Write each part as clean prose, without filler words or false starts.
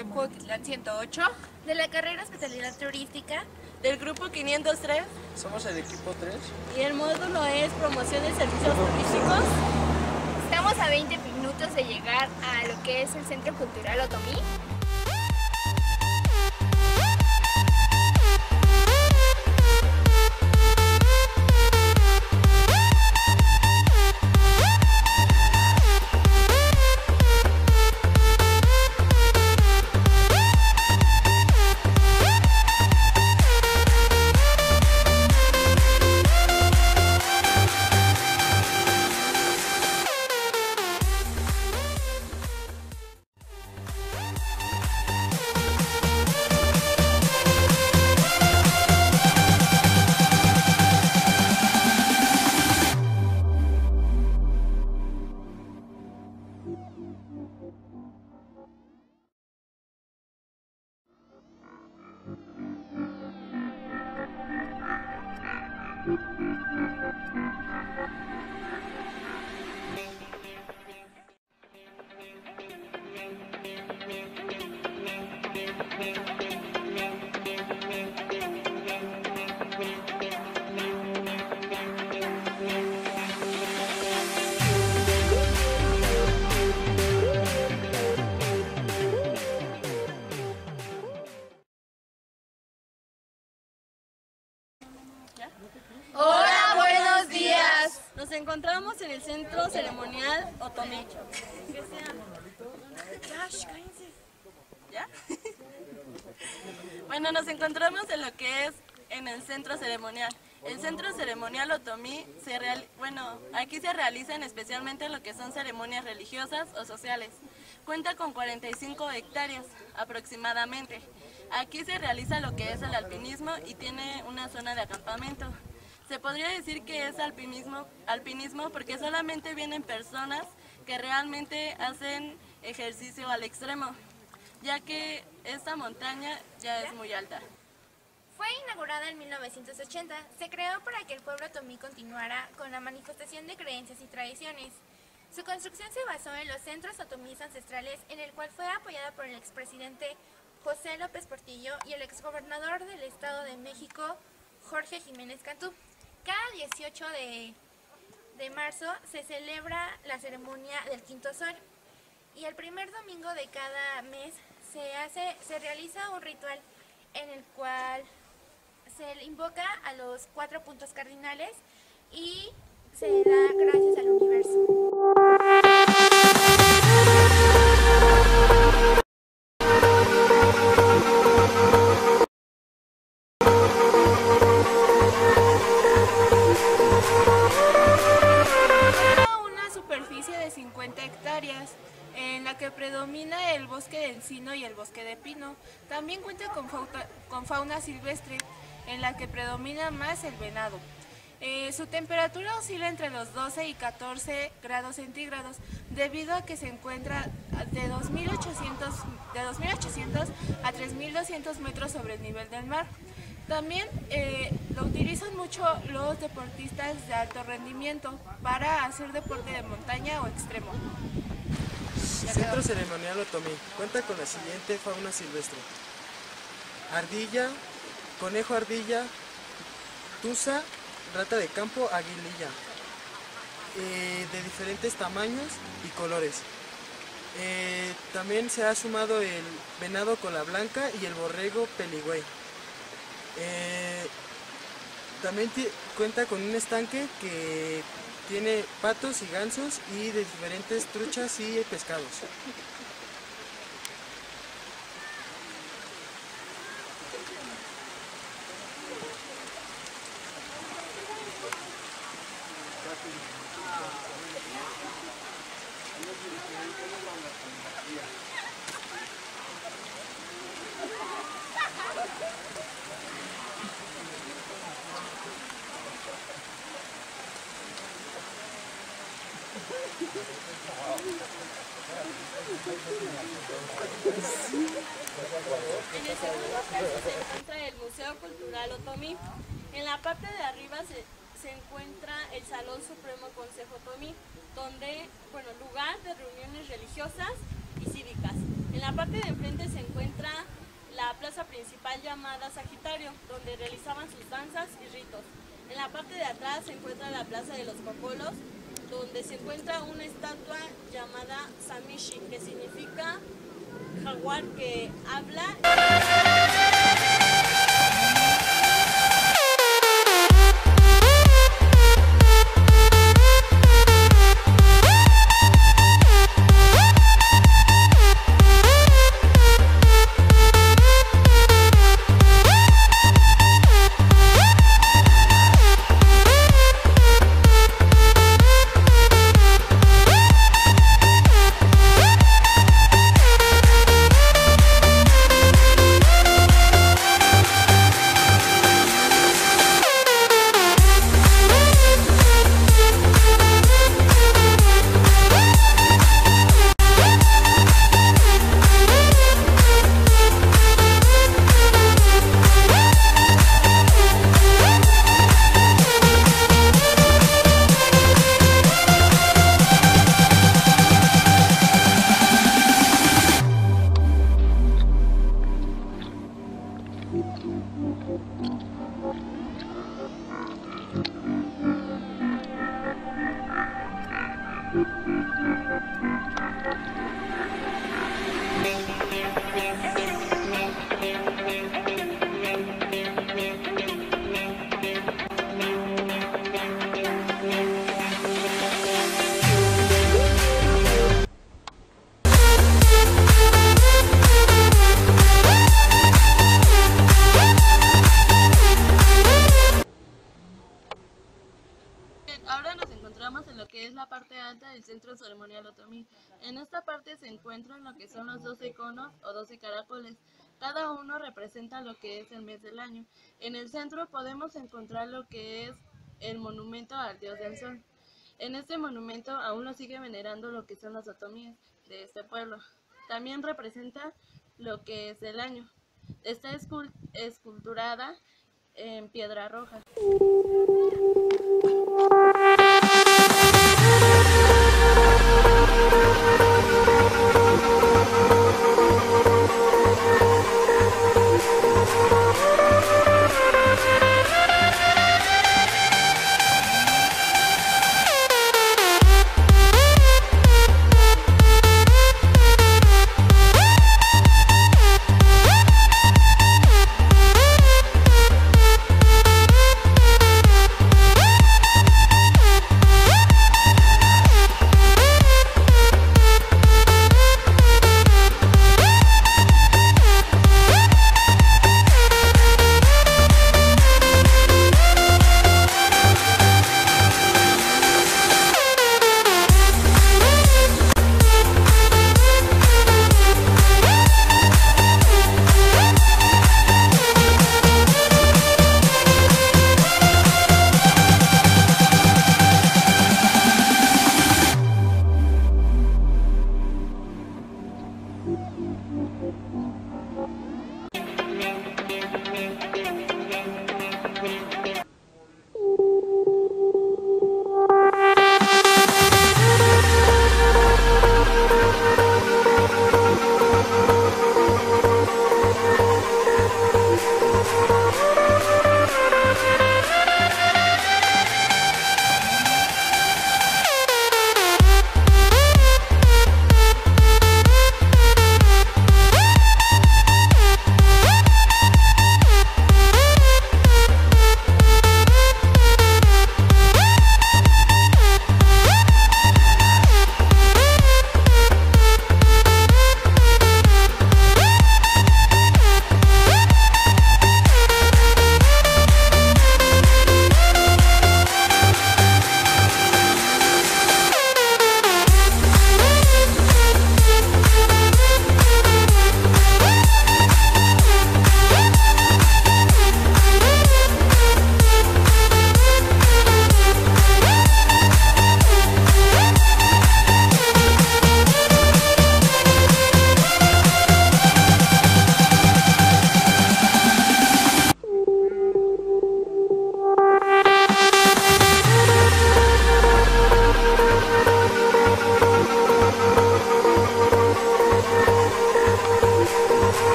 de Cuautitlán 108, de la carrera Hospitalidad Turística, del grupo 503. Somos el equipo 3. Y el módulo es promoción de servicios turísticos. Estamos a 20 minutos de llegar a lo que es el Centro Cultural Otomí. Hola, buenos días. Nos encontramos en el Centro Ceremonial Otomí. ¿Ya? Bueno, nos encontramos en lo que es en el Centro Ceremonial. El Centro Ceremonial Otomí aquí se realizan especialmente lo que son ceremonias religiosas o sociales. Cuenta con 45 hectáreas aproximadamente. Aquí se realiza lo que es el alpinismo y tiene una zona de acampamento. Se podría decir que es alpinismo porque solamente vienen personas que realmente hacen ejercicio al extremo, ya que esta montaña ya es muy alta. Fue inaugurada en 1980. Se creó para que el pueblo otomí continuara con la manifestación de creencias y tradiciones. Su construcción se basó en los centros otomíes ancestrales, en el cual fue apoyada por el expresidente José López Portillo y el exgobernador del Estado de México, Jorge Jiménez Cantú. Cada 18 de marzo se celebra la ceremonia del Quinto Sol y el primer domingo de cada mes se realiza un ritual en el cual se invoca a los 4 puntos cardinales y se da gracias al universo. una superficie de 50 hectáreas en la que predomina el bosque de encino y el bosque de pino. También cuenta con fauna silvestre, en la que predomina más el venado. Su temperatura oscila entre los 12 y 14 grados centígrados, debido a que se encuentra de 2.800 a 3.200 metros sobre el nivel del mar. También lo utilizan mucho los deportistas de alto rendimiento para hacer deporte de montaña o extremo. Centro Ceremonial Otomí cuenta con la siguiente fauna silvestre: ardilla, conejo ardilla, tusa, rata de campo, aguililla, de diferentes tamaños y colores. También se ha sumado el venado cola blanca y el borrego peligüey. También cuenta con un estanque que tiene patos y gansos y de diferentes truchas y pescados. En el segundo piso se encuentra el Museo Cultural Otomí. En la parte de arriba se encuentra el Salón Supremo Consejo Otomí, donde, lugar de reuniones religiosas y cívicas. En la parte de enfrente se encuentra la plaza principal llamada Sagitario, donde realizaban sus danzas y ritos. En la parte de atrás se encuentra la plaza de los Popolos, donde se encuentra una estatua llamada Samishi, que significa jaguar que habla. Ahora nos encontramos en lo que es la parte alta del Centro Ceremonial Otomí. En esta parte se encuentran lo que son los 12 conos o 12 caracoles. Cada uno representa lo que es el mes del año. En el centro podemos encontrar lo que es el monumento al dios del sol. En este monumento aún lo sigue venerando lo que son los otomíes de este pueblo. También representa lo que es el año. Está esculturada en piedra roja.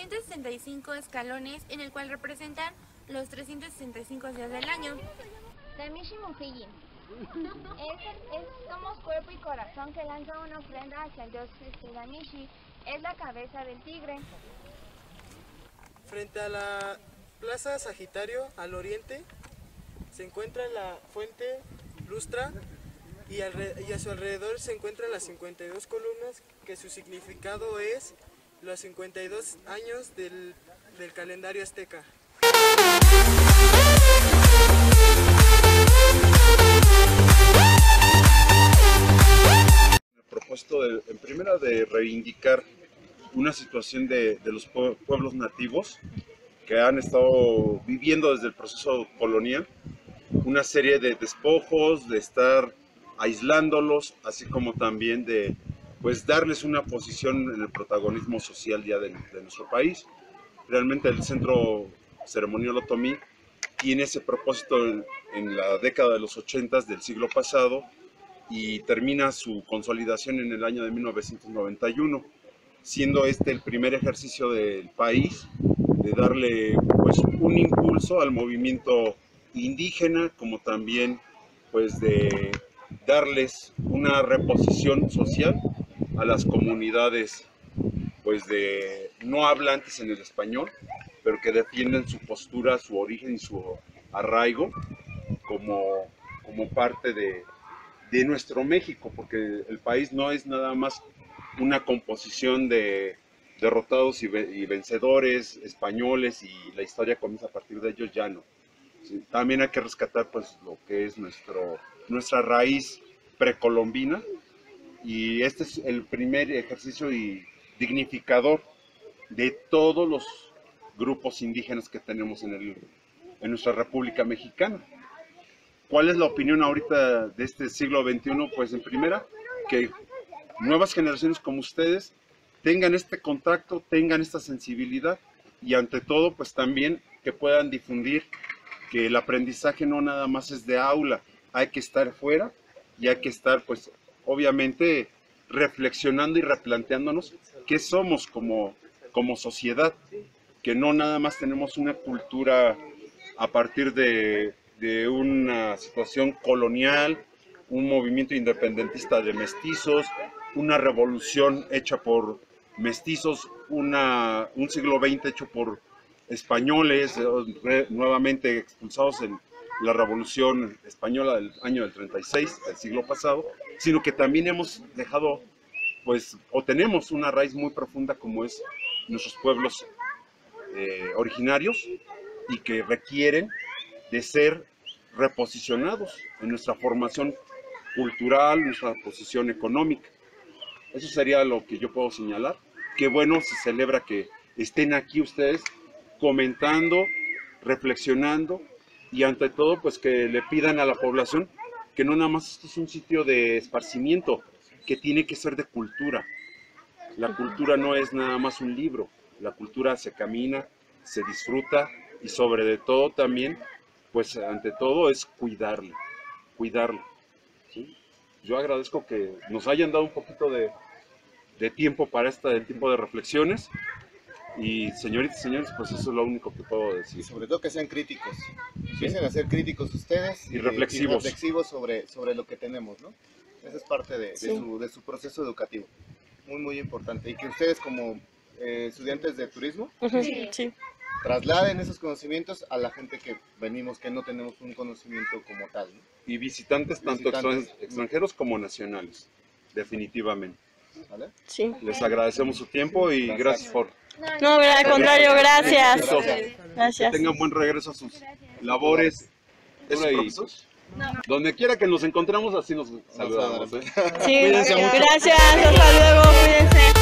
265 escalones, en el cual representan los 365 días del año. Damishi Mujillin. Somos cuerpo y corazón que lanza una ofrenda hacia el dios Damishi. Es la cabeza del tigre. Frente a la Plaza Sagitario, al oriente, se encuentra la fuente Lustra y a su alrededor se encuentran las 52 columnas, que su significado es los 52 años del calendario azteca. El propósito, en primera, de reivindicar una situación de los pueblos nativos que han estado viviendo desde el proceso colonial, una serie de despojos, de estar aislándolos, así como también de darles una posición en el protagonismo social ya de nuestro país. Realmente el Centro Ceremonial Otomí tiene ese propósito en la década de los 80 del siglo pasado y termina su consolidación en el año de 1991, siendo este el primer ejercicio del país de darle un impulso al movimiento indígena, como también de darles una reposición social a las comunidades de no hablantes en el español, pero que defienden su postura, su origen y su arraigo como parte de nuestro México, porque el país no es nada más una composición de derrotados y vencedores españoles y la historia comienza a partir de ellos, ya no. Sí, también hay que rescatar lo que es nuestra raíz precolombina, y este es el primer ejercicio y dignificador de todos los grupos indígenas que tenemos en nuestra República Mexicana. ¿Cuál es la opinión ahorita de este siglo XXI? Pues en primera, que nuevas generaciones como ustedes tengan este contacto, tengan esta sensibilidad, y ante todo también que puedan difundir que el aprendizaje no nada más es de aula, hay que estar fuera y hay que estar obviamente reflexionando y replanteándonos qué somos como sociedad, que no nada más tenemos una cultura a partir de una situación colonial, un movimiento independentista de mestizos, una revolución hecha por mestizos, un siglo XX hecho por españoles, nuevamente expulsados en la Revolución Española del año del 36, del siglo pasado, sino que también hemos dejado, o tenemos una raíz muy profunda como es nuestros pueblos originarios, y que requieren de ser reposicionados en nuestra formación cultural, nuestra posición económica. Eso sería lo que yo puedo señalar. Qué bueno se celebra que estén aquí ustedes comentando, reflexionando, y ante todo que le pidan a la población que no nada más esto es un sitio de esparcimiento, que tiene que ser de cultura. La cultura no es nada más un libro, la cultura se camina, se disfruta, y sobre todo también, ante todo es cuidarla, ¿sí? Yo agradezco que nos hayan dado un poquito de tiempo para este tipo de reflexiones, y señoritas y señores, eso es lo único que puedo decir. Sobre todo que sean críticos, empiecen a ser críticos ustedes y reflexivos, sobre lo que tenemos, ¿no? Esa es parte de su proceso educativo, muy importante, y que ustedes como estudiantes de turismo trasladen esos conocimientos a la gente que venimos, que no tenemos un conocimiento como tal, ¿no? Y visitantes, tanto extranjeros como nacionales, definitivamente. ¿Vale? Sí. Les agradecemos su tiempo y gracias por... No, al contrario, gracias. Que tengan buen regreso a sus labores. Donde quiera que nos encontramos, así nos saludamos. Sí, gracias, hasta luego, cuídense.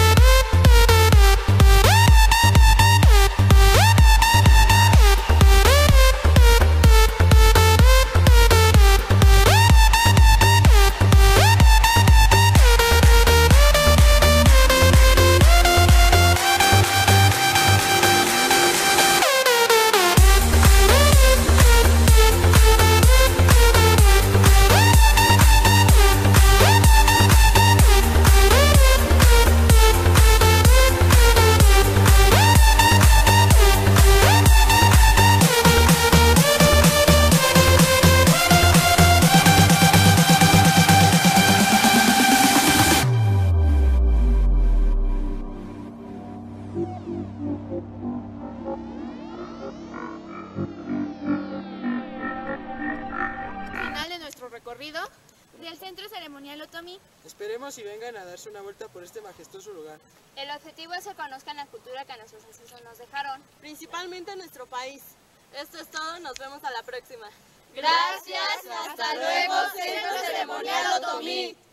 recorrido del Centro Ceremonial Otomí. Esperemos y vengan a darse una vuelta por este majestuoso lugar. El objetivo es que conozcan la cultura que nuestros ancestros nos dejaron. Principalmente nuestro país. Esto es todo, nos vemos a la próxima. Gracias, hasta luego, Centro Ceremonial Otomí.